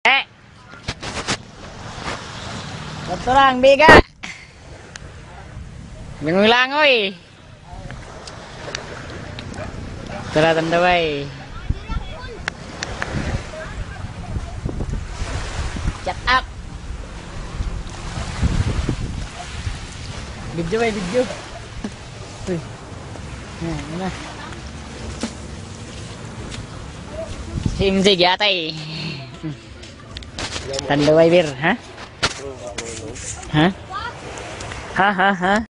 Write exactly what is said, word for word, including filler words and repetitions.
Eh. Betul lang, biga. Bingung lang, oi. Tara, tandaway. Shut up. Video, eh, video. Uy. Nah, mana? Sim si jatay. Tandaway bir, ha? Ha? Ha ha ha.